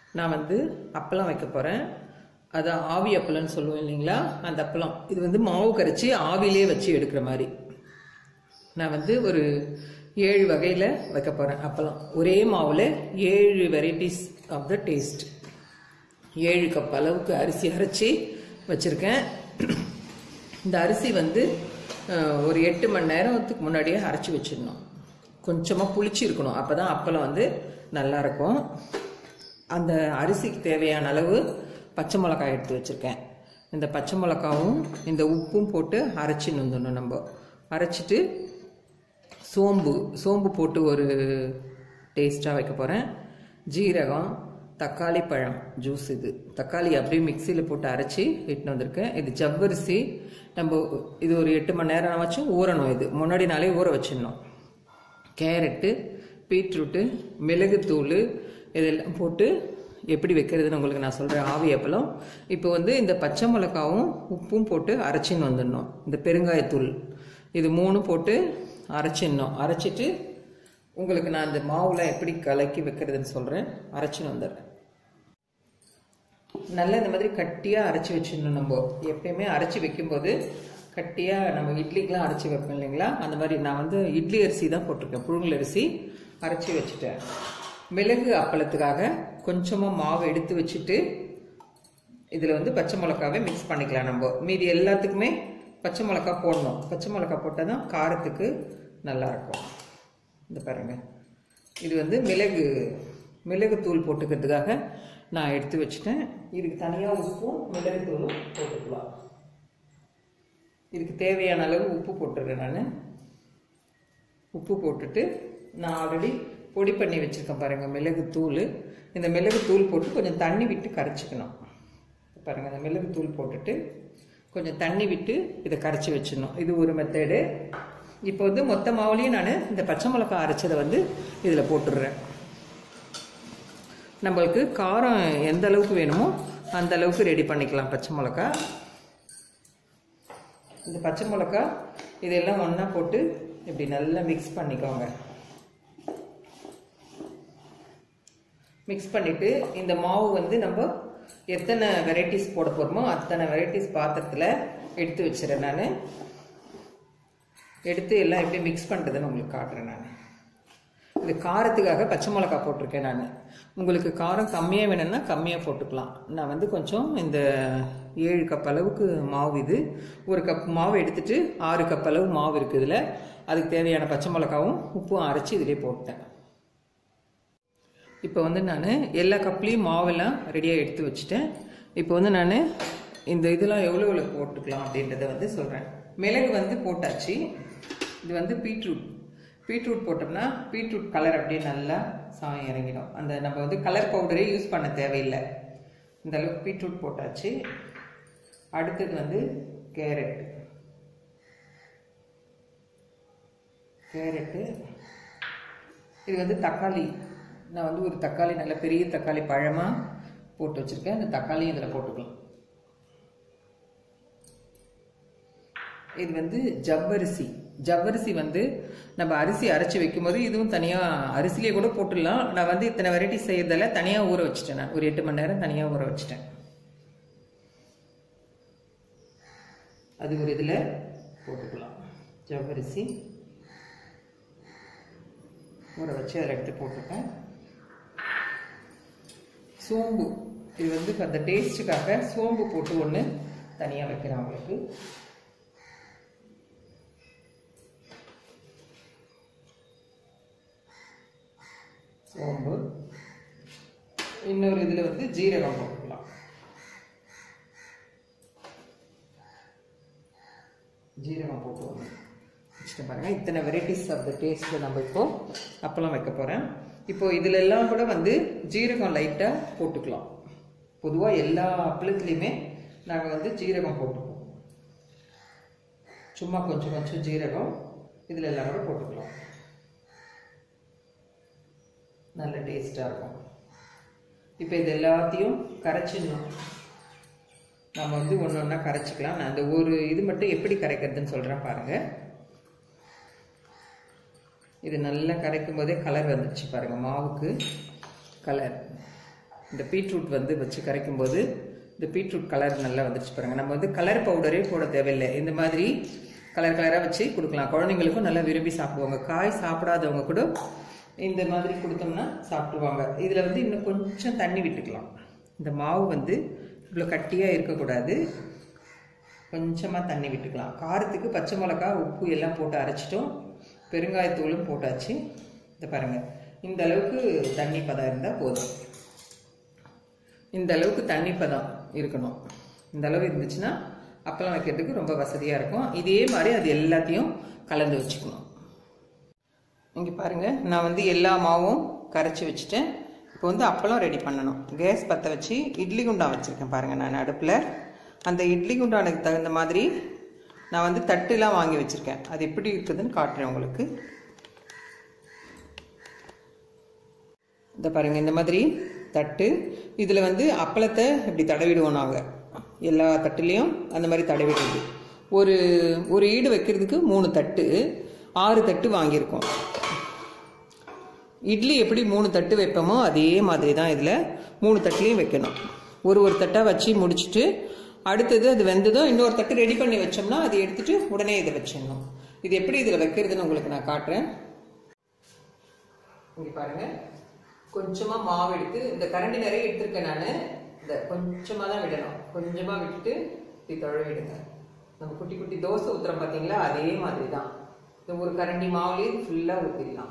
நான் வந்து அப்பளம் வைக்க போகிறேன். அது ஆவி அப்பளம்னு சொல்லுவோம் இல்லைங்களா, அந்த அப்பளம். இது வந்து மாவு கரைச்சி ஆவிலே வச்சு எடுக்கிற மாதிரி. நான் வந்து ஒரு 7 வகையில் வைக்க போகிறேன் அப்பளம். ஒரே மாவில் 7 varieties of the taste. 7 cup அளவுக்கு அரிசி அரைச்சி வச்சுருக்கேன். இந்த அரிசி வந்து ஒரு 8 மணி நேரத்துக்கு முன்னாடியே அரைச்சி வச்சிடணும். கொஞ்சமாக புளிச்சு இருக்கணும், அப்போ தான் அப்பளம் வந்து நல்லாயிருக்கும். அந்த அரிசிக்கு தேவையான அளவு பச்சை மிளகாய் எடுத்து வச்சுருக்கேன். இந்த பச்சை மிளகாவும் இந்த உப்பும் போட்டு அரைச்சின்னு வந்துடணும். நம்ம அரைச்சிட்டு சோம்பு போட்டு ஒரு டேஸ்ட்டாக வைக்க போகிறேன். ஜீரகம், தக்காளி பழம் ஜூஸ். இது தக்காளி அப்படியே மிக்சியில் போட்டு அரைச்சி இட்டுன்னு வந்திருக்கேன். இது ஜவ்வரிசி. நம்ம இது ஒரு 8 மணி நேரம் வச்சும் ஊறணும். இது முன்னாடி நாளே ஊற வச்சிடணும். கேரட்டு, பீட்ரூட்டு, மிளகுத்தூள் இதெல்லாம் போட்டு எப்படி வைக்கிறதுன்னு உங்களுக்கு நான் சொல்கிறேன். ஆவி அப்பளம். இப்போ வந்து இந்த பச்சை மிளகாவும் உப்பும் போட்டு அரைச்சின்னு வந்துடணும். இந்த பெருங்காயத்தூள் இது 3 போட்டு அரைச்சிடணும். அரைச்சிட்டு உங்களுக்கு நான் இந்த மாவுலாம் எப்படி கலக்கி வைக்கிறதுன்னு சொல்கிறேன். அரைச்சின்னு வந்துடுறேன். நல்லா இந்த மாதிரி கட்டியாக அரைச்சி வச்சிடணும். நம்ம எப்பயுமே அரைச்சி வைக்கும்போது கட்டியாக நம்ம இட்லிக்கெலாம் அரைச்சி வைப்போம் இல்லைங்களா, அந்த மாதிரி நான் வந்து இட்லி அரிசி தான் போட்டிருக்கேன். புழுங்கல் அரிசி அரைச்சி வச்சுட்டேன். மிளகு அப்பளத்துக்காக கொஞ்சமாக மாவு எடுத்து வச்சுட்டு இதில் வந்து பச்சை மிளகாவே மிக்ஸ் பண்ணிக்கலாம். நம்ம மீதி எல்லாத்துக்குமே பச்சை மிளகா போடணும். பச்சை மிளகா போட்டால் தான் காரத்துக்கு நல்லாயிருக்கும். இந்த பாருங்கள், இது வந்து மிளகு தூள் போட்டுக்கிறதுக்காக நான் எடுத்து வச்சுட்டேன். இதுக்கு தனியாக உப்பும் மிளகு தூளும் போட்டுக்கலாம். இதுக்கு தேவையான அளவு உப்பு போட்டுருக்கேன். நான் உப்பு போட்டுட்டு நான் ஆல்ரெடி பொடி பண்ணி வச்சுருக்கேன் பாருங்கள் மிளகுத்தூள். இந்த மிளகுத்தூள் போட்டு கொஞ்சம் தண்ணி விட்டு கரைச்சிக்கணும். பாருங்கள், இந்த மிளகுத்தூள் போட்டுட்டு கொஞ்சம் தண்ணி விட்டு இதை கரைச்சி வச்சிடணும். இது ஒரு மெத்தடு. இப்போ வந்து மொத்த மாவுலேயும் நான் இந்த பச்சை மிளகாய் அரைச்சதை வந்து இதில் போட்டுடுறேன். நம்மளுக்கு காரம் எந்த அளவுக்கு வேணுமோ அந்த அளவுக்கு ரெடி பண்ணிக்கலாம் பச்சை மிளகாய். இந்த பச்சை மிளகாய் இதெல்லாம் ஒன்றா போட்டு இப்படி நல்லா மிக்ஸ் பண்ணிக்கோங்க. மிக்ஸ் பண்ணிவிட்டு இந்த மாவு வந்து நம்ம எத்தனை வெரைட்டிஸ் போட போகிறோமோ அத்தனை வெரைட்டிஸ் பாத்திரத்தில் எடுத்து வச்சுறேன். நான் எடுத்து எல்லாம் எப்படி மிக்ஸ் பண்ணுறதுன்னு உங்களுக்கு காட்டுறேன். நான் இது காரத்துக்காக பச்சை மிளகாய் போட்டிருக்கேன். நான் உங்களுக்கு காரம் கம்மியாக வேணும்னா கம்மியாக போட்டுக்கலாம். நான் வந்து கொஞ்சம் இந்த 7 கப் அளவுக்கு மாவு, இது 1 கப் மாவு எடுத்துட்டு 6 கப் அளவு மாவு இருக்குது. இதில் அதுக்கு தேவையான பச்சை மிளகாவும் உப்பும் அரைச்சி இதிலே போட்டேன். இப்போ வந்து நான் எல்லா கப்லேயும் மாவெல்லாம் ரெடியாக எடுத்து வச்சுட்டேன். இப்போ வந்து நான் இந்த இதெல்லாம் எவ்வளோ போட்டுக்கலாம் அப்படின்றத வந்து சொல்கிறேன். மிளகு வந்து போட்டாச்சு. இது வந்து பீட்ரூட் போட்டோம்னா பீட்ரூட் கலர் அப்படியே நல்லா சாயம் இறங்கிடும். அந்த நம்ம வந்து கலர் பவுடரே யூஸ் பண்ண தேவையில்லை. இந்த அளவுக்கு பீட்ரூட் போட்டாச்சு. அடுத்தது வந்து கேரட்டு. இது வந்து தக்காளி. நான் வந்து ஒரு தக்காளி, நல்ல பெரிய தக்காளி பழமாக போட்டு வச்சுருக்கேன். அந்த தக்காளியும் இதில் போட்டுக்கலாம். இது வந்து ஜவ்வரிசி வந்து நம்ம அரிசி அரைச்சி வைக்கும்போது இதுவும் தனியாக அரிசிலே கூட போட்டுடலாம். நான் வந்து இத்தனை வெரைட்டி செய்யறதால தனியாக ஊற வச்சுட்டேன். நான் ஒரு 8 மணி நேரம் தனியாக ஊற வச்சுட்டேன். அது ஒரு இதில் போட்டுக்கலாம். ஜவ்வரிசி ஊற வச்சு அதில் எடுத்து போட்டுருக்கேன். சோம்பு, இது வந்து அந்த டேஸ்ட்டுக்காக சோம்பு போட்டு ஒன்று தனியாக வைக்கிறேன் உங்களுக்கு. சோம்பு. இன்னொரு இதில் வந்து ஜீரகம் போட்டுக்கலாம். ஜீரகம் போட்டு வச்சுட்டு பாருங்கள். இத்தனை வெரைட்டிஸ் ஆஃப் த டேஸ்ட்டில் நம்ம இப்போது அப்பளம் வைக்க போகிறேன். இப்போது இதில் எல்லாம் கூட வந்து ஜீரகம் லைட்டாக போட்டுக்கலாம். பொதுவாக எல்லா அப்பளத்துலேயுமே நாங்கள் வந்து ஜீரகம் போட்டுப்போம். சும்மா கொஞ்சம் ஜீரகம் இதில் எல்லாம் கூட போட்டுக்கலாம். நல்ல டேஸ்ட்டாக இருக்கும். இப்போ இது எல்லாத்தையும் கரைச்சிடணும். நம்ம வந்து ஒன்று ஒன்றா கரைச்சிக்கலாம். நான் அந்த ஒரு இது மட்டும் எப்படி கரைக்கிறதுன்னு சொல்கிறேன் பாருங்கள். இது நல்லா கரைக்கும் போதே கலர் வந்துடுச்சு பாருங்கள். மாவுக்கு கலர் இந்த பீட்ரூட் வந்து வச்சு கரைக்கும் போது இந்த பீட்ரூட் கலர் நல்லா வந்துச்சு பாருங்க. நம்ம வந்து கலர் பவுடரே போட தேவையில்லை. இந்த மாதிரி கலர் கலராக வச்சு கொடுக்கலாம். குழந்தைங்களுக்கும் நல்லா விரும்பி சாப்பிடுவாங்க. காய் சாப்பிடாதவங்க கூட இந்த மாதிரி கொடுத்தோம்னா சாப்பிடுவாங்க. இதில் வந்து இன்னும் கொஞ்சம் தண்ணி விட்டுக்கலாம். இந்த மாவு வந்து இவ்வளோ கட்டியாக இருக்கக்கூடாது. கொஞ்சமாக தண்ணி விட்டுக்கலாம். காரத்துக்கு பச்சை மிளகா, உப்பு எல்லாம் போட்டு அரைச்சிட்டோம். பெருங்காயத்தூளும் போட்டாச்சு. இதை பாருங்கள், இந்த அளவுக்கு தண்ணி பதம் இருந்தால் போதும். இந்த அளவுக்கு தண்ணி பதம் இருக்கணும். இந்த அளவு இருந்துச்சுன்னா அப்பளம் வைக்கிறதுக்கு ரொம்ப வசதியாக இருக்கும். இதே மாதிரி அது எல்லாத்தையும் கலந்து வச்சுக்கணும். இங்கே பாருங்கள், நான் வந்து எல்லா மாவும் கரைச்சி வச்சுட்டேன். இப்போ வந்து அப்பளம் ரெடி பண்ணணும். கேஸ் பற்ற வச்சு இட்லி குண்டான் வச்சுருக்கேன் பாருங்கள். நான் அடுப்பில் அந்த இட்லி குண்டானுக்கு தகுந்த மாதிரி நான் வந்து தட்டுலாம் வாங்கி வச்சுருக்கேன். அது எப்படி இருக்குதுன்னு காட்டுறேன் உங்களுக்கு. இந்த பாருங்கள், இந்த மாதிரி தட்டு. இதில் வந்து அப்பளத்தை இப்படி தடவிடுவோம். நாங்கள் எல்லா தட்டுலேயும் அந்த மாதிரி தடவிடுறது. ஒரு ஈடு வைக்கிறதுக்கு 3 தட்டு, 6 தட்டு வாங்கியிருக்கோம். இட்லி எப்படி 3 தட்டு வைப்போமோ அதே மாதிரி தான் இதில் 3 தட்டுலையும் வைக்கணும். ஒரு தட்டாக வச்சு முடிச்சுட்டு அடுத்தது அது வெந்ததும் இன்னொரு தட்டு ரெடி பண்ணி வச்சோம்னா அதை எடுத்துட்டு உடனே இதை வச்சிடணும். இது எப்படி இதில் வைக்கிறதுன்னு உங்களுக்கு நான் காட்டுறேன். இங்கே பாருங்க, கொஞ்சமாக மாவு எடுத்து இந்த கரண்டி நிறைய எடுத்துருக்கேன் நான். இந்த கொஞ்சமாக தான் விடணும். கொஞ்சமாக விட்டுட்டு இப்படி தடவிடுங்க. நம்ம குட்டி குட்டி தோசை ஊற்றுறோம் பார்த்தீங்களா, அதே மாதிரி தான். இந்த ஒரு கரண்டி மாவுலேயே ஃபுல்லாக ஊற்றிடலாம்.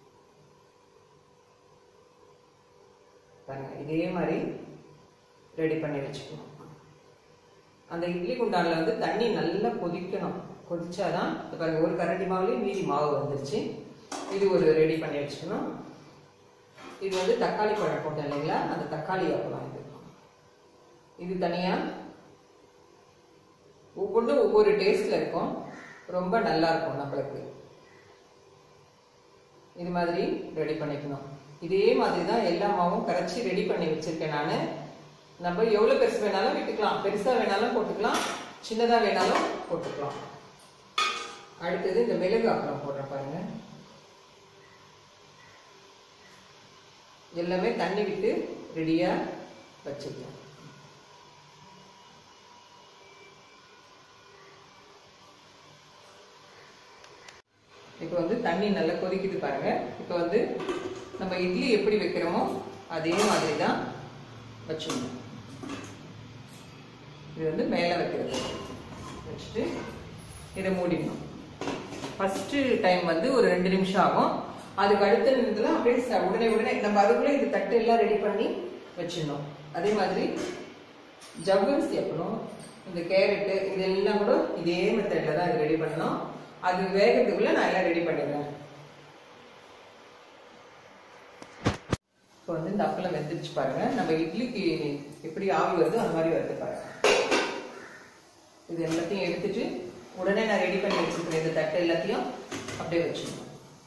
பாருங்க, இதே மாதிரி ரெடி பண்ணி வச்சுக்கணும். அந்த இட்லி குண்டானில் வந்து தண்ணி நல்லா கொதிக்கணும். கொதிச்சாதான் பாருங்க, ஒரு கரண்டி மாவுலேயே மீதி மாவு வந்துருச்சு. இது ஒரு ரெடி பண்ணி வச்சுக்கணும். இது வந்து தக்காளி பழம் போட்டேன் இல்லைங்களா, அந்த தக்காளி அப்பளம் இது தனியாக. ஒவ்வொன்றும் ஒவ்வொரு டேஸ்ட்ல இருக்கும். ரொம்ப நல்லா இருக்கும் நம்மளுக்கு. இது மாதிரி ரெடி பண்ணிக்கணும். இதே மாதிரி தான் எல்லா மாவும் கரைச்சி ரெடி பண்ணி வச்சிருக்கேன் நான். நம்ம எவ்வளோ பெருசு வேணாலும் விட்டுக்கலாம். பெருசாக வேணாலும் போட்டுக்கலாம், சின்னதாக வேணாலும் போட்டுக்கலாம். அடுத்தது இந்த மிளகு அப்பளம் போடுறேன் பாருங்க. எல்லாமே தண்ணி விட்டு ரெடியாக வச்சுக்கலாம். இப்போ வந்து தண்ணி நல்லா கொதிக்குது பாருங்க. இப்போ வந்து நம்ம இட்லி எப்படி வைக்கிறோமோ அதே மாதிரி தான் வச்சுக்கணும். இது வந்து மேலே வைக்கிறது. வச்சுட்டு இதை மூடிடணும். ஃபர்ஸ்ட் டைம் வந்து ஒரு 2 நிமிஷம் ஆகும். அதுக்கு அடுத்த நிமிஷத்துல அப்படியே உடனே நம்ம அதுக்குள்ளே இது தட்டு எல்லாம் ரெடி பண்ணி வச்சிடணும். அதே மாதிரி ஜவ்வரிசி அப்பளம், இந்த கேரட்டு இதெல்லாம் கூட இதே மெத்தட்ல தான் இது ரெடி பண்ணணும். அது வேகிறதுக்குள்ள நான் எல்லாம் ரெடி பண்ணிடுறேன். இப்போ வந்து இந்த அப்பளம் வெந்துருச்சு பாருங்க. நம்ம இட்லிக்கு எப்படி ஆவி வருதோ அந்த மாதிரி வருது பாருங்க. இது எல்லாத்தையும் எடுத்துட்டு உடனே நான் ரெடி பண்ணி வச்சிருக்கிறேன். இந்த தட்டு எல்லாத்தையும் அப்படியே வச்சுக்கணும்.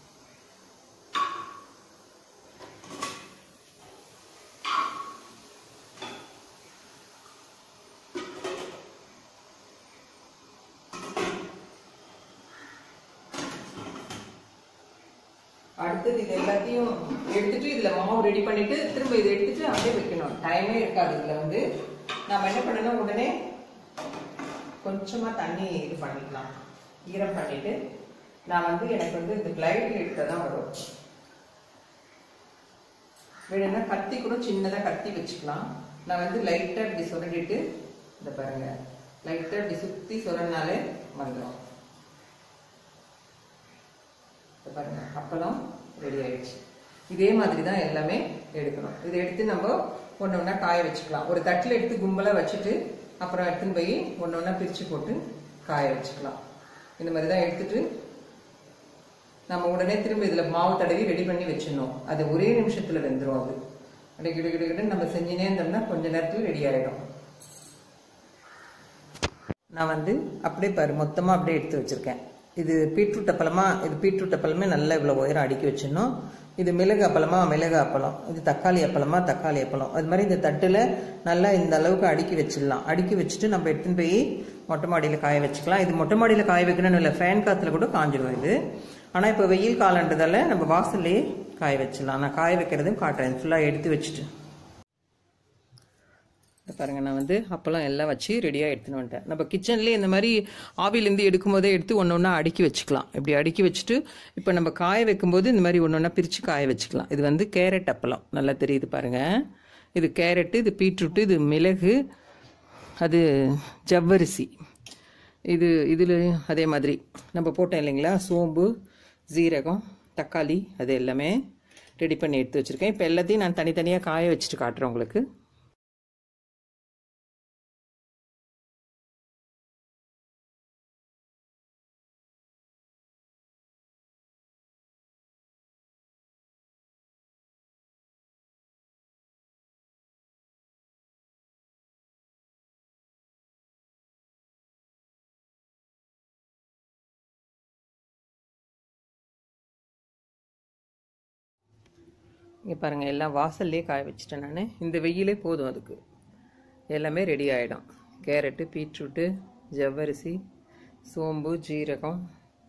அடுத்தது இது எல்லாத்தையும் எடுத்துட்டு இதுல மாவு ரெடி பண்ணிட்டு திரும்ப இதை எடுத்துட்டு அப்படியே வைக்கணும். டைமே இருக்காது. இதுல வந்து நம்ம என்ன பண்ணணும், உடனே கொஞ்சமா தண்ணி இது பண்ணிக்கலாம், ஈரம் பண்ணிட்டு. நான் வந்து எனக்கு வந்து இந்த கிளைட்ல எடுத்ததான் வரும். வேணும்னா கத்தி கூட சின்னதா கத்தி வச்சுக்கலாம். நான் வந்து லைட்டா இப்படி சுரண்டிட்டு இந்த பாருங்க, லைட்டா இப்படி சுத்தி சுரண்டினாலே வந்துடும். பாருங்க, அப்பளம் ரெடி ஆயிடுச்சு. இதே மாதிரி தான் எல்லாமே எடுக்கணும். இதை எடுத்து நம்ம ஒன்று ஒன்றா காய வச்சுக்கலாம். ஒரு தட்டில் எடுத்து கும்பலாக வச்சுட்டு அப்புறம் எடுத்துன்னு போய் ஒன்று ஒன்றா பிரித்து போட்டு காய வச்சுக்கலாம். இந்த மாதிரி தான் எடுத்துட்டு நம்ம உடனே திரும்ப இதில் மாவு தடவி ரெடி பண்ணி வச்சிடணும். அது ஒரே நிமிஷத்தில் வெந்துடும். அது அப்படியே கிட்ட நம்ம செஞ்சுனே இருந்தோம்னா கொஞ்ச நேரத்தில் ரெடி ஆகிடும். நான் வந்து அப்படியே பாரு மொத்தமாக அப்படியே எடுத்து வச்சுருக்கேன். இது பீட்ரூட் அப்பளமா, இது பீட்ரூட் அப்பளமே நல்லா இவ்வளோ உயரம் அடுக்கி வச்சிடணும். இது மிளகு அப்பளமா, மிளகு அப்பளம். இது தக்காளி அப்பளமா, தக்காளி அப்பளம். அது மாதிரி இந்த தட்டில் நல்லா இந்த அளவுக்கு அடுக்கி வச்சிடலாம். அடுக்கி வச்சுட்டு நம்ம எடுத்துன்னு போய் மொட்டை மாடியில் காய வச்சுக்கலாம். இது மொட்டை மாடியில் காய வைக்கணும்னு இல்லை, ஃபேன் காற்றுல கூட காஞ்சிடும் இது. ஆனால் இப்போ வெயில் காலன்றதால நம்ம வாசல்லையே காய வச்சிடலாம். நான் காய வைக்கிறதும் காட்டுறேன். ஃபுல்லாக எடுத்து வச்சுட்டு பாருங்கள், நான் வந்து அப்பளம் எல்லாம் வச்சு ரெடியாக எடுத்துன்னு வந்துட்டேன். நம்ம கிச்சன்லேயே இந்த மாதிரி ஆவிலேருந்து எடுக்கும் போதே எடுத்து ஒன்று ஒன்றா அடுக்கி வச்சுக்கலாம். இப்படி அடுக்கி வச்சுட்டு இப்போ நம்ம காய வைக்கும்போது இந்த மாதிரி ஒன்று ஒன்றா பிரித்து காய வச்சுக்கலாம். இது வந்து கேரட் அப்பளம், நல்லா தெரியுது பாருங்கள். இது கேரட்டு, இது பீட்ரூட்டு, இது மிளகு, அது ஜவ்வரிசி. இதில் அதே மாதிரி நம்ம போட்டோம் இல்லைங்களா, சோம்பு, ஜீரகம், தக்காளி, அது எல்லாமே ரெடி பண்ணி எடுத்து வச்சுருக்கேன். இப்போ எல்லாத்தையும் நான் தனித்தனியாக காய வச்சுட்டு காட்டுறேன் உங்களுக்கு. இங்கே பாருங்கள், எல்லாம் வாசல்லே காய வச்சுட்டேன் நான். இந்த வெயிலே போதும், அதுக்கு எல்லாமே ரெடி ஆகிடும். கேரட்டு, பீட்ரூட்டு, ஜவ்வரிசி, சோம்பு, ஜீரகம்,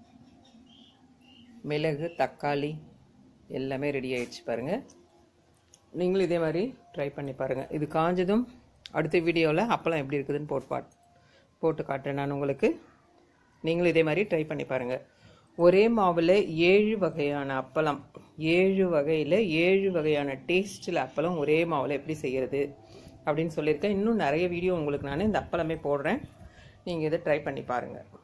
மிளகு, தக்காளி எல்லாமே ரெடி ஆகிடுச்சு பாருங்கள். நீங்களும் இதே மாதிரி ட்ரை பண்ணி பாருங்கள். இது காஞ்சதும் அடுத்த வீடியோவில் அப்பளம் எப்படி இருக்குதுன்னு போட்டு காட்டுறேன் நான் உங்களுக்கு. நீங்களும் இதே மாதிரி ட்ரை பண்ணி பாருங்கள். ஒரே மாவில் 7 வகையான அப்பளம், 7 வகையில் 7 வகையான டேஸ்ட்டில் அப்பளம் ஒரே மாவில் எப்படி செய்கிறது அப்படின்னு சொல்லியிருக்கேன். இன்னும் நிறைய வீடியோ உங்களுக்கு நான் இந்த அப்பளமே போடுறேன். நீங்கள் இதை ட்ரை பண்ணி பாருங்கள்.